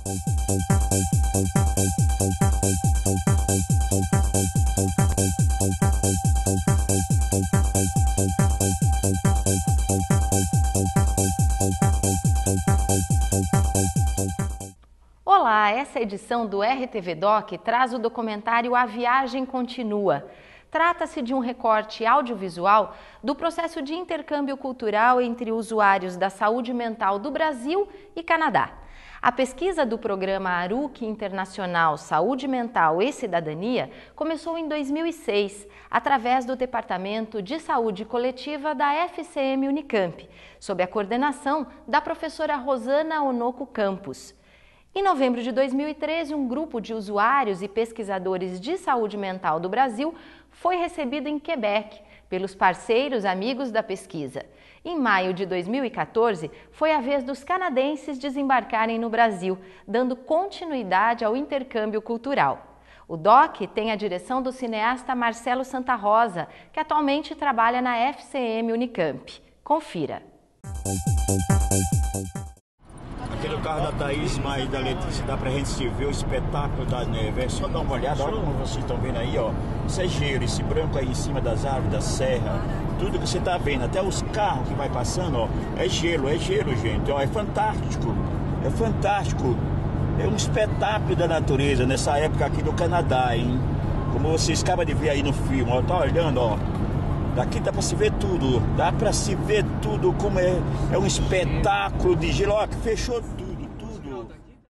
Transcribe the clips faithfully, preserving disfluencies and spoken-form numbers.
Olá, essa edição do R T V Doc traz o documentário A Viagem Continua. Trata-se de um recorte audiovisual do processo de intercâmbio cultural entre usuários da saúde mental do Brasil e Canadá. A pesquisa do programa Aruc Internacional Saúde Mental e Cidadania começou em dois mil e seis, através do Departamento de Saúde Coletiva da F C M Unicamp, sob a coordenação da professora Rosana Onoco Campos. Em novembro de dois mil e treze, um grupo de usuários e pesquisadores de saúde mental do Brasil foi recebido em Quebec pelos parceiros amigos da pesquisa. Em maio de dois mil e quatorze, foi a vez dos canadenses desembarcarem no Brasil, dando continuidade ao intercâmbio cultural. O doc tem a direção do cineasta Marcelo Santa Rosa, que atualmente trabalha na F C M Unicamp. Confira. Aqui no carro da Thaís, mas da Letícia, dá pra gente ver o espetáculo da neve. É só dar uma olhada, olha como vocês estão vendo aí, ó. Isso é gelo, esse branco aí em cima das árvores, da serra. Tudo que você tá vendo, até os carros que vai passando, ó. É gelo, é gelo, gente. Ó, é fantástico. É fantástico. É um espetáculo da natureza nessa época aqui do Canadá, hein? Como vocês acabam de ver aí no filme, ó. Tá olhando, ó. Daqui dá pra se ver tudo, dá pra se ver tudo, como é, é um espetáculo de gelo, ó, que fechou tudo, tudo.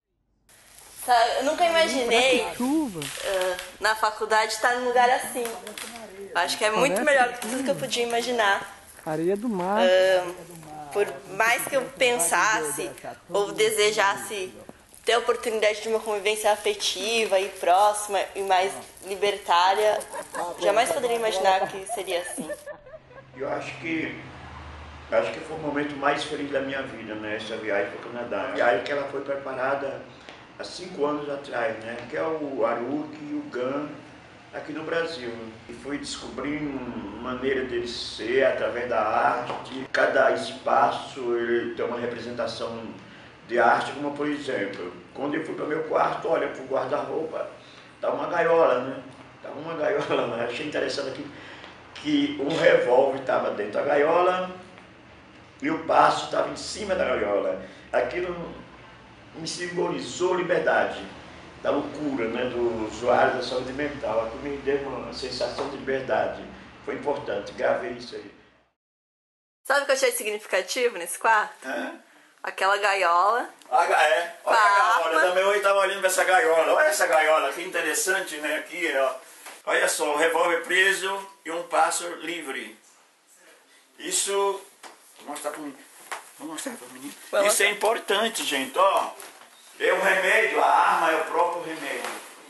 Eu nunca imaginei uh, na faculdade estar num lugar assim. Acho que é muito melhor do que tudo que eu podia imaginar. Areia do mar. Uh, por mais que eu pensasse ou desejasse ter a oportunidade de uma convivência afetiva e próxima e mais libertária, jamais poderia imaginar que seria assim. Eu acho que acho que foi o momento mais feliz da minha vida, né? Essa viagem para o Canadá. A viagem que ela foi preparada há cinco anos atrás, né? Que é o Aruc e o GAN aqui no Brasil. E fui descobrindo maneira dele ser através da arte. Cada espaço ele tem uma representação de arte, como por exemplo, quando eu fui para o meu quarto, olha, para o guarda-roupa, tá uma gaiola, né? Tá uma gaiola, mas achei interessante aqui que um revólver estava dentro da gaiola e o passo estava em cima da gaiola. Aquilo me simbolizou liberdade, da loucura, né, do usuário da saúde mental. Aquilo me deu uma sensação de liberdade. Foi importante, gravei isso aí. Sabe o que eu achei significativo nesse quarto? É? Aquela gaiola. Ah, é, olha a gaiola, também eu estava olhando para essa gaiola, olha essa gaiola, que interessante, né, aqui, ó. Olha só, o revólver preso e um pássaro livre. Isso, vou mostrar para o menino, vou mostrar para o menino. Isso mostrar. É importante, gente, ó. É um remédio, a arma é o próprio remédio.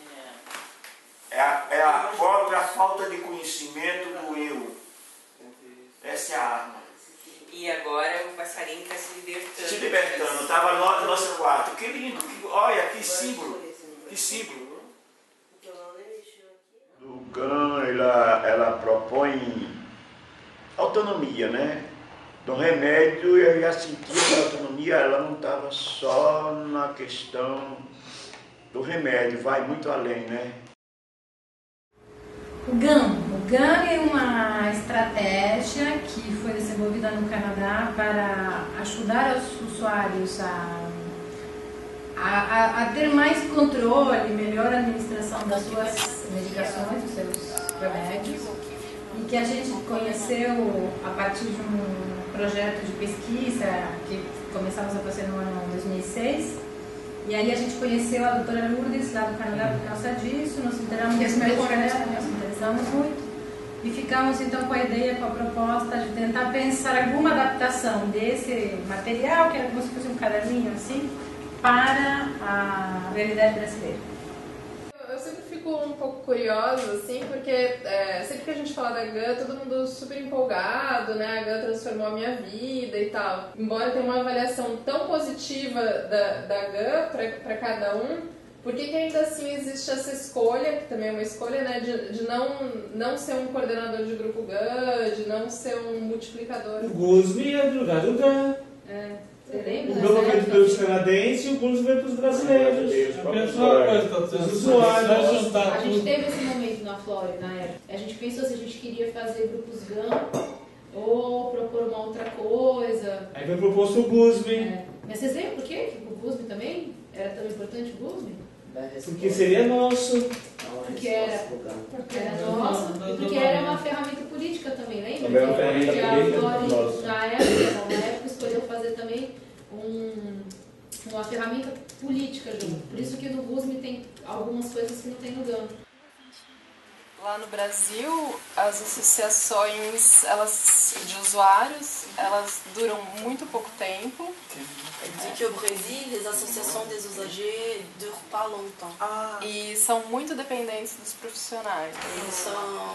É a, é a própria falta de conhecimento do eu. Essa é a arma. E agora o passarinho está se libertando. Se libertando, estava no nosso quarto. Que lindo, que, olha que símbolo, que símbolo. O GAN, ela, ela propõe autonomia, né? Do remédio eu já sentia que a autonomia ela não estava só na questão do remédio, vai muito além, né? O GAN. O GAN é uma estratégia que foi desenvolvida no Canadá para ajudar os usuários a, a, a ter mais controle, melhor administração das suas medicações, dos seus remédios, e que a gente conheceu a partir de um projeto de pesquisa que começamos a fazer no ano dois mil e seis. E aí a gente conheceu a doutora Lourdes lá do Canadá por causa disso, nos interessamos muito, nos interessamos muito e ficamos então com a ideia, com a proposta de tentar pensar alguma adaptação desse material, que era como se fosse um caderninho assim, para a realidade brasileira. Eu sempre fico um pouco curiosa, assim, porque é, sempre que a gente fala da GAN, todo mundo super empolgado, né? A GAN transformou a minha vida e tal. Embora tenha uma avaliação tão positiva da, da GAN para cada um, por que que ainda assim existe essa escolha, que também é uma escolha, né? De, de não, não ser um coordenador de grupo GAN, de não ser um multiplicador? Guzmi é do GAN. É. Você lembra? O grupo veio para os canadenses e o curso veio para os brasileiros. Eu penso uma coisa, os usuários. A gente teve esse momento na Flórida, na época. A gente pensou se a gente queria fazer grupos G A M ou propor uma outra coisa. Aí foi proposto o B U S B. É. Mas vocês lembram por quê? Que o B U S B também era tão importante o B U S B? Porque seria nosso. Porque era, porque era nosso e porque era uma ferramenta política também, lembra? Também é uma ferramenta Porque política, a Flórida, nossa. na época, na época escolheu fazer também um, uma ferramenta política junto. Por isso que no B U S B tem algumas coisas que não tem no G A M. Lá no Brasil, as associações elas, de usuários, elas duram muito pouco tempo. Dit que au Brésil, les associations des usagers ne durent pas longtemps. Ah. E são muito dependentes dos profissionais. Eles são,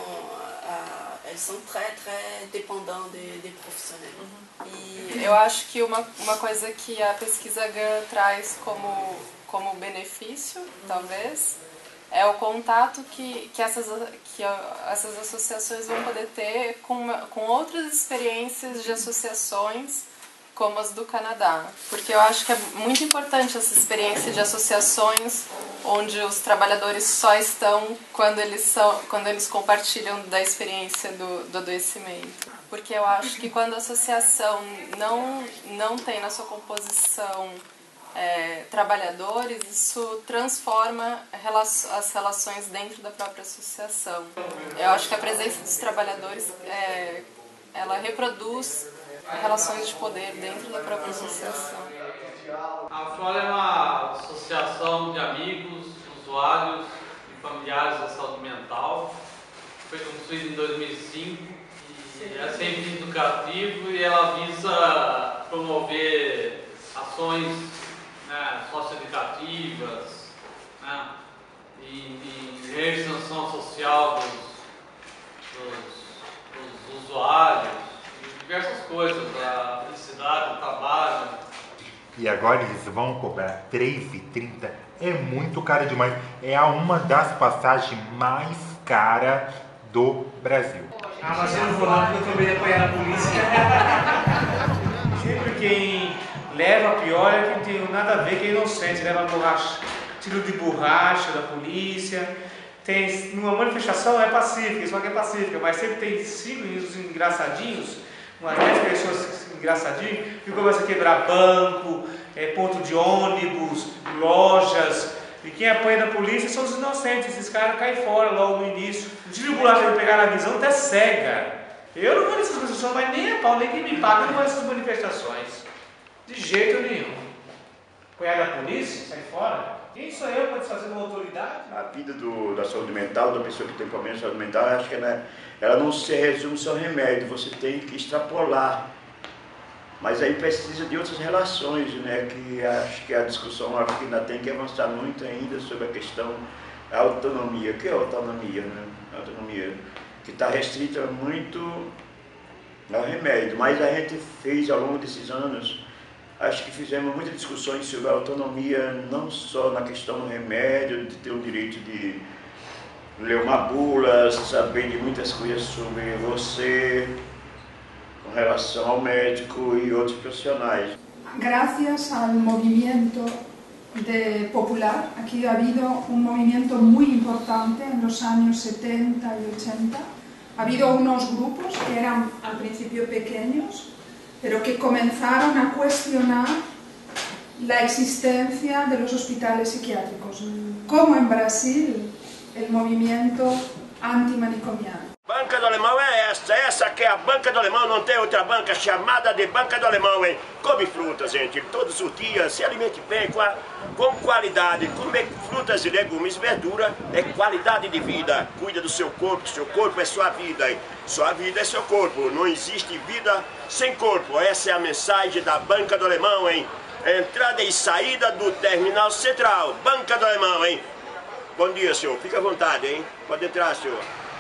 uh, eles são très, très dépendants des, des professionnels. Uhum. E eu acho que uma, uma coisa que a pesquisa G A traz como, como benefício, uhum. talvez, é o contato que, que, essas, que essas associações vão poder ter com, com outras experiências de associações como as do Canadá. Porque eu acho que é muito importante essa experiência de associações onde os trabalhadores só estão quando eles, são, quando eles compartilham da experiência do, do adoecimento. Porque eu acho que quando a associação não, não tem na sua composição É, trabalhadores, isso transforma as relações dentro da própria associação. Eu acho que a presença dos trabalhadores, é, ela reproduz relações de poder dentro da própria associação. A Flora é uma associação de amigos, usuários e familiares da saúde mental. Foi construída em dois mil e cinco e é sem fins lucrativos e ela visa promover ações, né, socioeducativas, né, e, e reinserção social dos, dos, dos usuários, diversas coisas, a felicidade, o trabalho. E agora eles vão cobrar três reais e trinta centavos, é muito caro demais, é uma das passagens mais caras do Brasil. Ah, mas eu não vou lá porque eu também ia apanhar na polícia. Sempre quem leva a pior é quem tem nada a ver, que é inocente, leva borracha, tiro de borracha da polícia. Tem, numa manifestação é pacífica, só que é pacífica, mas sempre tem cinco engraçadinhos, umas dez pessoas engraçadinhos, que começam a quebrar banco, é, ponto de ônibus, lojas. E quem apanha da polícia são os inocentes, esses caras caem fora logo no início. O tiro de borracha de pegar na visão até cega. Eu não vou nessas manifestações, mas nem a pau, nem quem me paga, eu não vou nessas manifestações. De jeito nenhum. Apanhar da polícia, sai fora. Quem sou eu para desfazer uma autoridade? A vida do, da saúde mental, da pessoa que tem problema de saúde mental, eu acho que ela, ela não se resume só ao remédio, você tem que extrapolar. Mas aí precisa de outras relações, né? Que acho que a discussão acho que ainda tem que avançar muito ainda sobre a questão da autonomia. O que é autonomia, né? A autonomia que está restrita muito ao remédio, mas a gente fez ao longo desses anos, acho que fizemos muitas discussões sobre a autonomia, não só na questão do remédio, de ter o direito de ler uma bula, saber de muitas coisas sobre você, com relação ao médico e outros profissionais. Gracias al movimiento de popular, aquí ha habido un movimiento muy importante en los años setenta y ochenta. Ha habido unos grupos que eran al principio pequeños, pero que comenzaron a cuestionar la existencia de los hospitales psiquiátricos, como en Brasil el movimiento antimanicomial. Banca do Alemão é essa, essa que é a Banca do Alemão, não tem outra banca chamada de Banca do Alemão, hein? Come frutas, gente, todos os dias, se alimente bem, com, a, com qualidade, comer frutas e legumes, verdura é qualidade de vida, cuida do seu corpo, seu corpo é sua vida, hein? Sua vida é seu corpo, não existe vida sem corpo, essa é a mensagem da Banca do Alemão, hein? Entrada e saída do Terminal Central, Banca do Alemão, hein? Bom dia, senhor, fica à vontade, hein? Pode entrar, senhor.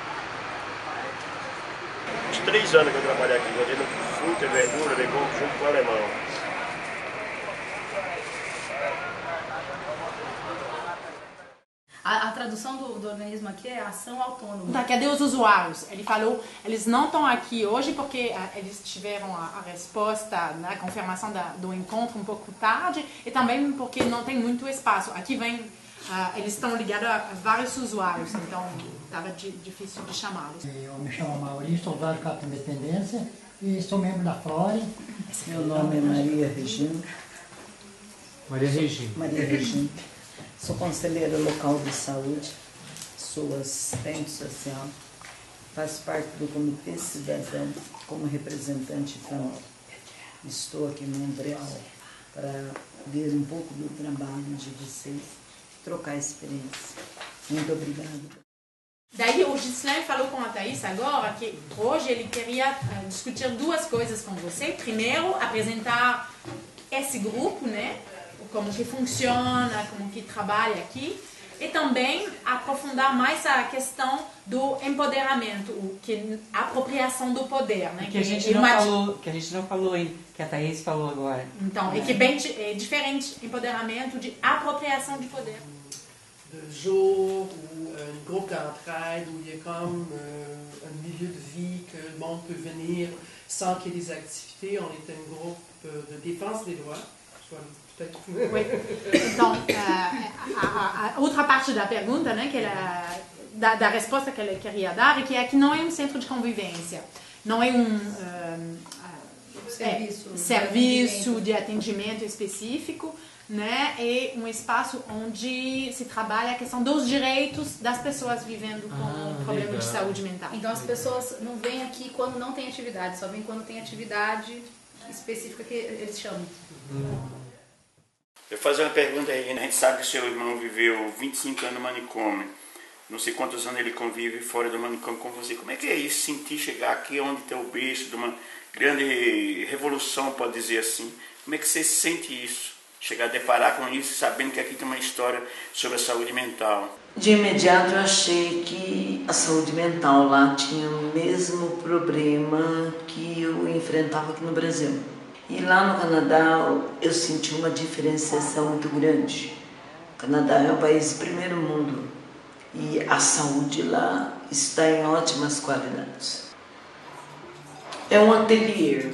Uns três anos que eu trabalho aqui, vendendo fruta, verdura, legumes junto com o alemão. A, a tradução do, do organismo aqui é ação autônoma. Tá, cadê os usuários? Ele falou, eles não estão aqui hoje porque uh, eles tiveram a, a resposta, né, a confirmação da, do encontro um pouco tarde e também porque não tem muito espaço. Aqui vem, uh, eles estão ligados a, a vários usuários, então estava difícil de chamá-los. Eu me chamo Maurício, sou usuário do Capitão Independência e sou membro da Flore. Meu nome é Maria Regina. Maria Regina. Maria Regina. Sou conselheira local de saúde, sou assistente social, faço parte do Comitê Cidadão como representante também. Estou aqui em Montreal para ver um pouco do trabalho de vocês, trocar experiência. Muito obrigada. Daí o Ghislain falou com a Thaís agora que hoje ele queria uh, discutir duas coisas com você. Primeiro, apresentar esse grupo, né? Como que funciona, como que trabalha aqui. E também aprofundar mais a questão do empoderamento, que a apropriação do poder, né? Que a gente não falou, que a gente não falou ainda, que a Thaís falou agora. Então, é. E que bem é diferente, empoderamento de apropriação de poder. De jour, ou un groupe d'entraide, où il y a comme euh, un milieu de vie, que le monde peut venir sans qu'il y ait des activités. On est un groupe de défense des droits. Oui. Então, a, a, a outra parte da pergunta, né, que ela, da, da resposta que ela queria dar, é que aqui não é um centro de convivência, não é um, um serviço, é, serviço de atendimento específico, né, é um espaço onde se trabalha a questão dos direitos das pessoas vivendo com ah, problema legal. de saúde mental. Então as pessoas não vêm aqui quando não tem atividade, só vêm quando tem atividade específica que eles chamam. Hum. Eu vou fazer uma pergunta aí, né? A gente sabe que o seu irmão viveu vinte e cinco anos no manicômio, não sei quantos anos ele convive fora do manicômio com você. Como é que é isso, sentir chegar aqui onde tem o berço de uma grande revolução, pode dizer assim? Como é que você sente isso? Chegar a deparar com isso, sabendo que aqui tem uma história sobre a saúde mental. De imediato eu achei que a saúde mental lá tinha o mesmo problema que eu enfrentava aqui no Brasil. E lá no Canadá eu senti uma diferenciação muito grande. O Canadá é um país de primeiro mundo e a saúde lá está em ótimas qualidades. É um ateliê.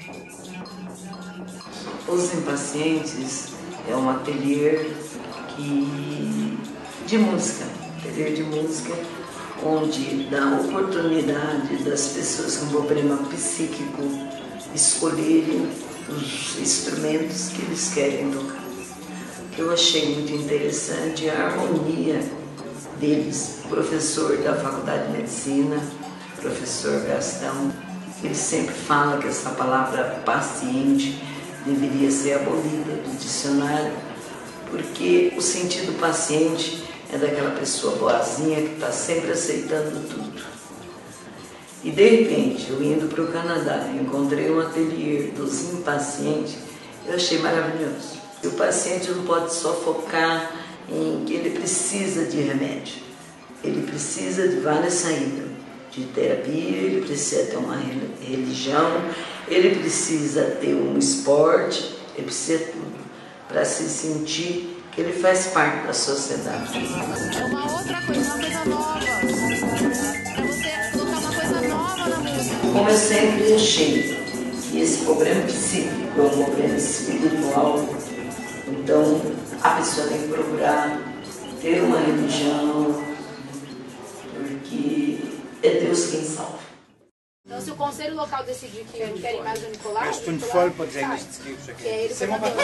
Os Impacientes é um ateliê que, de música, ateliê de música, onde dá oportunidade das pessoas com problema psíquico escolherem os instrumentos que eles querem tocar. O que eu achei muito interessante é a harmonia deles. O professor da Faculdade de Medicina, professor Gastão, ele sempre fala que essa palavra paciente deveria ser abolida do dicionário, porque o sentido paciente é daquela pessoa boazinha que está sempre aceitando tudo. E de repente, eu indo para o Canadá, encontrei um ateliê dos impacientes, eu achei maravilhoso. E o paciente não pode só focar em que ele precisa de remédio, ele precisa de várias saídas, de terapia, ele precisa ter uma religião, ele precisa ter um esporte, ele precisa ter tudo, para se sentir que ele faz parte da sociedade. É uma outra coisa, uma coisa nova, para você colocar uma coisa nova na música. Como eu sempre achei que esse problema psíquico é um problema espiritual, então a pessoa tem que procurar ter uma religião, porque é Deus quem salva. Então, se o conselho local decidir que não quer imagem do Nicolau, Mais une fois le poddiagnostic. C'est mon patron.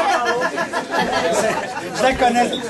Je la connais, je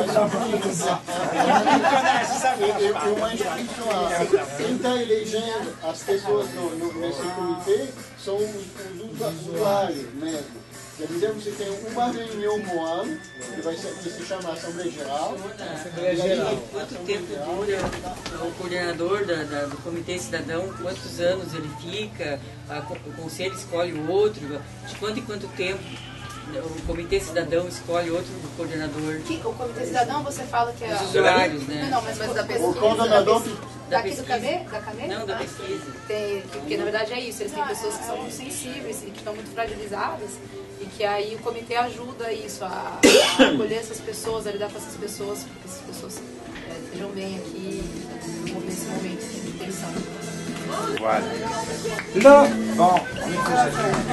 Eu mais quem está elegendo as pessoas no, no, nesse comitê são os, os usuários mesmo. Quer dizer, você tem uma reunião no ano, que vai, ser, vai se chamar Assembleia Geral. Assembleia Geral. Quanto tempo dura o coordenador da, da, do Comitê Cidadão? Quantos anos ele fica? A, o conselho escolhe o outro? De quanto em quanto tempo o Comitê Cidadão escolhe outro coordenador. Que, o Comitê Cidadão, você fala que é... Os usuários, né? Não, não, mas, mas da pesquisa... O coordenador... Daqui do C A B? Da C A B? Não, da pesquisa. Tem, porque na verdade é isso, eles têm pessoas que são muito sensíveis e que estão muito fragilizadas e que aí o comitê ajuda isso, a, a acolher essas pessoas, a lidar com essas pessoas, para que essas pessoas é, estejam bem aqui nesse momento de tensão. Voilà. Là, bon, on est tous à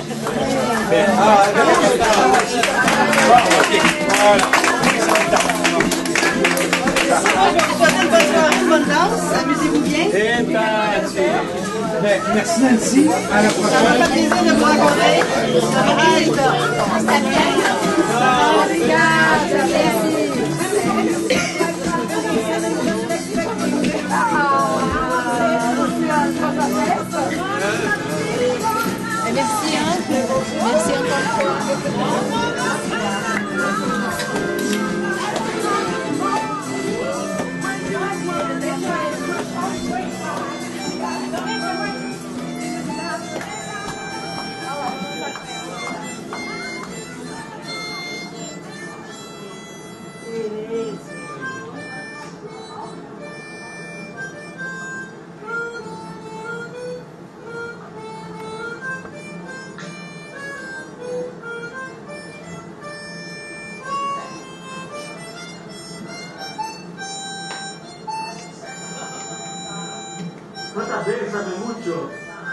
Amusez-vous bien. Merci Nancy. À la prochaine. Ça m'a fait plaisir de vous rencontrer. Obrigada, Merci, hein. Merci encore une fois. ¿Cuántas veces sabe mucho?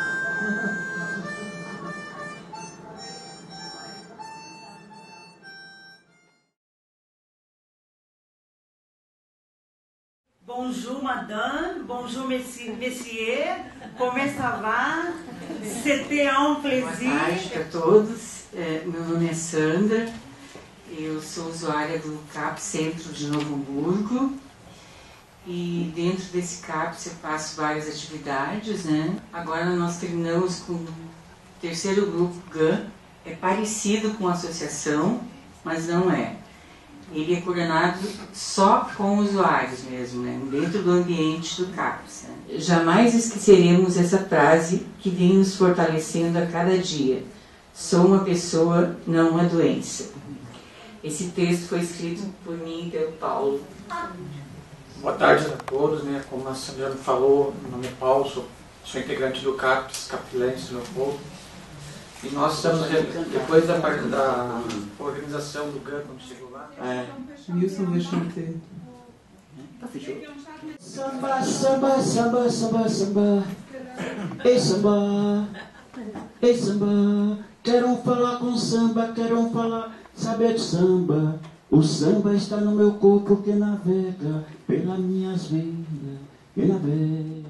Bonjour madame, bonjour messieurs, messieurs, como ça va? C'était un plaisir. Boa tarde para todos, é, meu nome é Sandra, eu sou usuária do C A P Centro de Novo Hamburgo e dentro desse C A P eu faço várias atividades, né? Agora nós terminamos com o terceiro grupo G A N, é parecido com a associação, mas não é. Ele é coordenado só com usuários mesmo, né? Dentro do ambiente do C A P S. Né? Jamais esqueceremos essa frase que vem nos fortalecendo a cada dia. Sou uma pessoa, não uma doença. Esse texto foi escrito por mim e pelo Paulo. Boa tarde a todos, né? Como a senhora falou, meu nome é Paulo, sou, sou integrante do C A P S, Capilante do Leopoldo. E nós estamos, depois da parte da organização do G A N, quando chegou lá... É. Wilson, deixa eu ter. Tá fechado. Samba, samba, samba, samba, samba. Ei, samba. Ei, samba. Quero falar com samba, quero falar, saber de samba. O samba está no meu corpo que navega pelas minhas veias, que navega.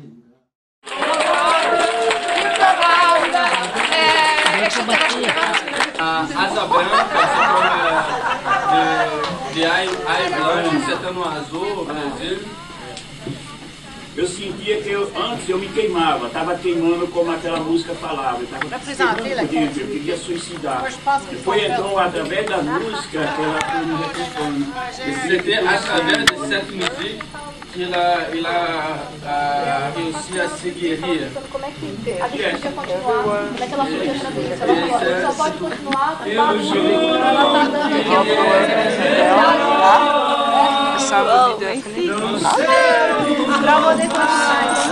A asa branca, de, de ai, ai branco, setano azul, Brasil. Eu sentia que eu, antes eu me queimava, estava queimando como aquela música falava. Eu estava queimando por dentro, eu queria suicidar. E foi então através da música que ela foi me recuperando. C'était à travers de cette musique qu'il a, il a, a réussi à se guérir. Como é que a gente podia continuar? Como é que ela podia trazer? Ela só pode continuar com ela tá dando aqui. Salve vida, hein? Pra poder continuar.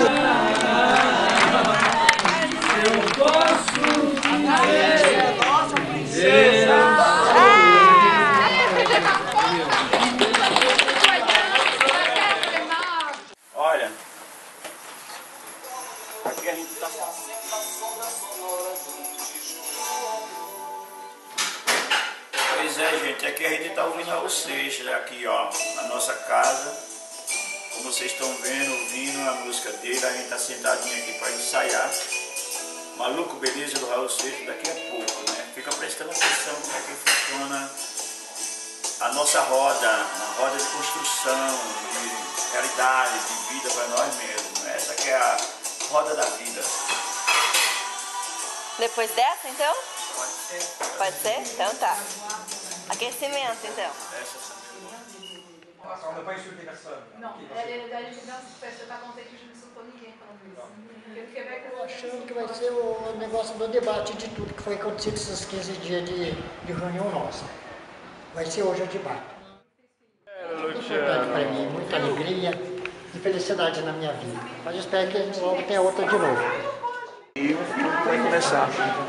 Eu posso princesa. Olha, aqui a gente está... Pois é, gente, aqui a gente está ouvindo a vocês, né? Aqui ó, na nossa casa, como vocês estão vendo, ouvindo a música dele, a gente está sentadinho aqui para ensaiar. Maluco Beleza do Raul Seixas daqui a pouco, né? Fica prestando atenção como é que funciona a nossa roda, a roda de construção, de realidade, de vida para nós mesmos. Essa que é a roda da vida. Depois dessa, então? Pode ser. Pode ser? Então tá. Aquecimento, então. Essa Quando põe explicação. Não, é realidade que não, você está contente de não soltou ninguém falando isso. Porque o Quebec Eu achando que vai ser o negócio do debate de tudo que foi acontecido esses quinze dias de, de reunião nossa. Vai ser hoje o debate. Muito importante para mim, muita alegria e felicidade na minha vida. Mas eu espero que a gente logo tenha outra de novo. E vai começar.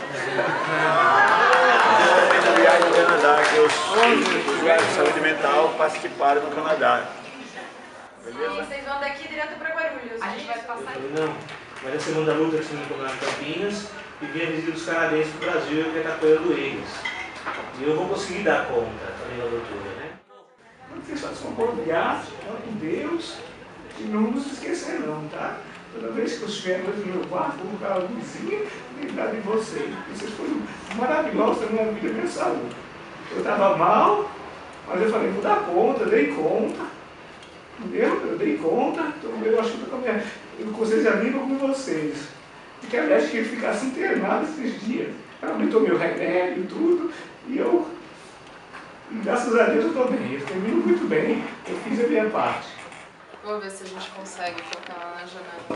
A viagem do Canadá, que os usuários de saúde mental participaram no Canadá. Beleza? E vocês vão daqui direto para Guarulhos. A gente vai passar aqui. Não, mas a segunda luta que se me lá em Campinas e vir a visita dos canadenses para o Brasil, que é apoiando eles. E eu vou conseguir dar conta também da doutora, né? Não tem só de São Paulo, obrigado, com Deus, e não nos esquecer não, tá? Toda vez que eu estiver no meu quarto, vou colocar a luzinha e lembrar de vocês. Vocês foram maravilhosos na minha vida e minha saúde. Eu estava mal, mas eu falei, vou dar conta, dei conta. Entendeu? Eu dei conta, então eu acho que eu, minha, eu com vocês já vivo com vocês. Porque a médica ia ficar assim internada esses dias. Ela aumentou meu remédio e tudo, e eu, e graças a Deus eu estou bem, eu termino muito bem, eu fiz a minha parte. Vamos ver se a gente consegue colocar lá na janela.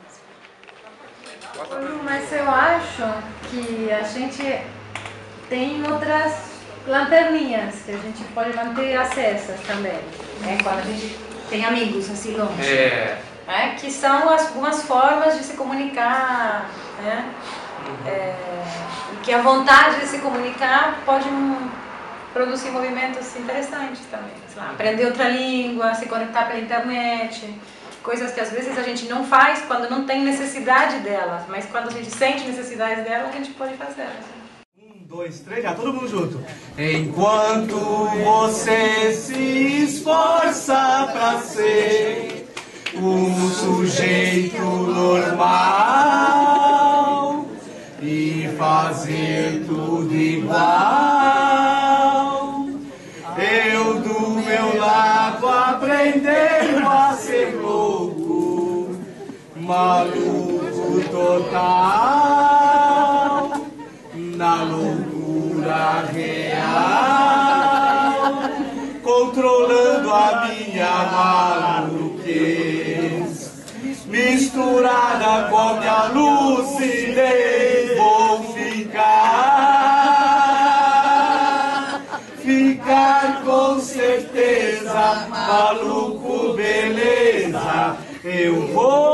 Mas eu acho que a gente tem outras lanterninhas que a gente pode manter acesas também, né? Quando a gente tem amigos assim longe. É. É, que são as, algumas formas de se comunicar, né? É, e que a vontade de se comunicar pode um, produzir movimentos interessantes também. Sei lá, aprender outra língua, se conectar pela internet, coisas que às vezes a gente não faz quando não tem necessidade delas, mas quando a gente sente necessidade delas, a gente pode fazer. Um, dois, três, já todo mundo junto. Enquanto você se esforça pra ser um sujeito normal e fazer tudo igual, eu do meu lado aprendendo a ser louco, maluco total, na loucura real, controlando a minha maluquez, misturada com a minha lucidez, vou ficar, ficar com certeza, maluco, beleza, eu vou